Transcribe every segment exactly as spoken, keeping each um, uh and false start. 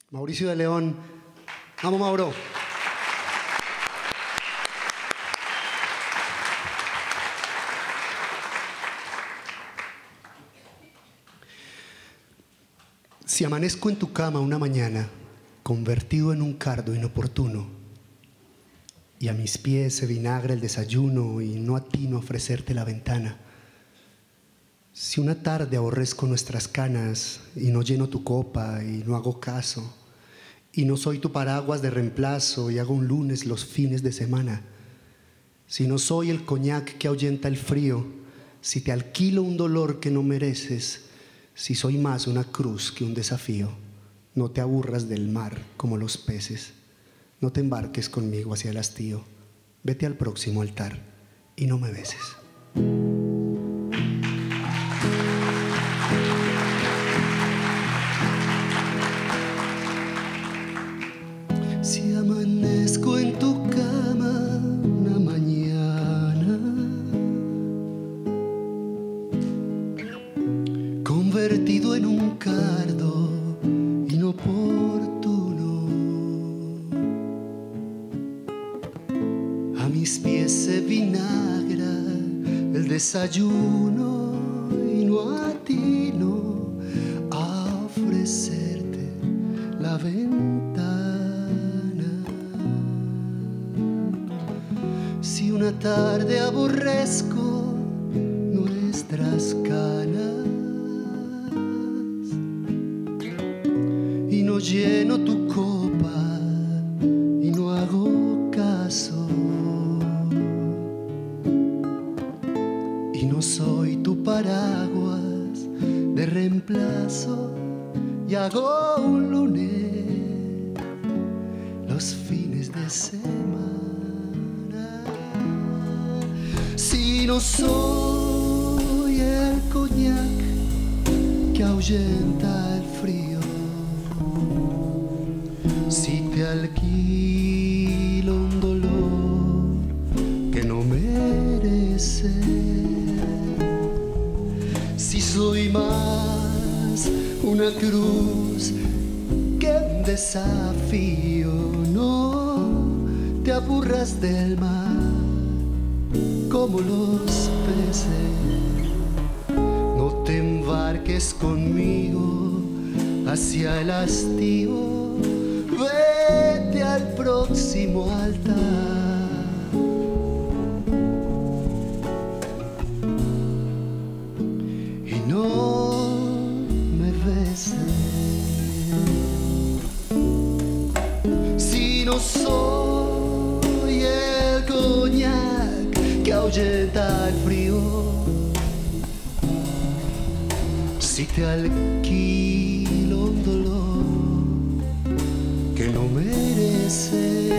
Mauricio de León. Vamos, Mauro. Si amanezco en tu cama una mañana, convertido en un cardo inoportuno, y a mis pies se vinagra el desayuno y no atino a ofrecerte la ventana, si una tarde aborrezco nuestras canas y no lleno tu copa y no hago caso, y no soy tu paraguas de reemplazo y hago un lunes los fines de semana, si no soy el coñac que ahuyenta el frío, si te alquilo un dolor que no mereces, si soy más una cruz que un desafío, no te aburras del mar como los peces, no te embarques conmigo hacia el hastío, vete al próximo altar y no me beses. Si amanezco en tu cama una mañana, convertido en un cardo inoportuno, a mis pies se vinagra el desayuno y no atino a ofrecerte la ventana. Si una tarde aborrezco nuestras canas y no lleno tu copa y no hago caso, y no soy tu paraguas de reemplazo y hago un lunes los fines de semana, si no soy el coñac que ahuyenta el frío, si te alquilo un dolor que no mereces, si soy más una cruz que un desafío, no te aburras del mar como los peces, no te embarques conmigo hacia el hastío, vete al próximo altar y no me beses. Si no soy el coñac que ahuyenta el frío, si te alquilo un dolor que no mereces,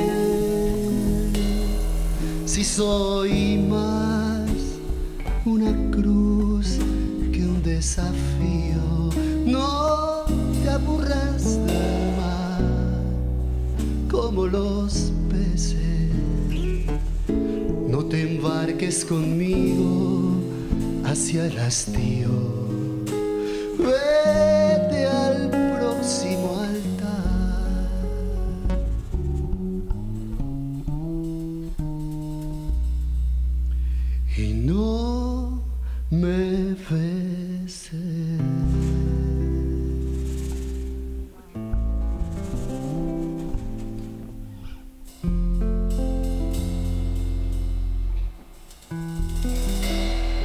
si soy más una cruz que un desafío, no te aburras del mar como los peces, no te embarques conmigo hacia el hastío, vete al próximo altar y no me beses.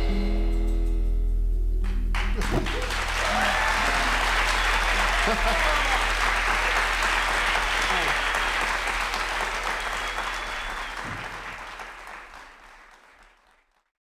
Ha ha ha!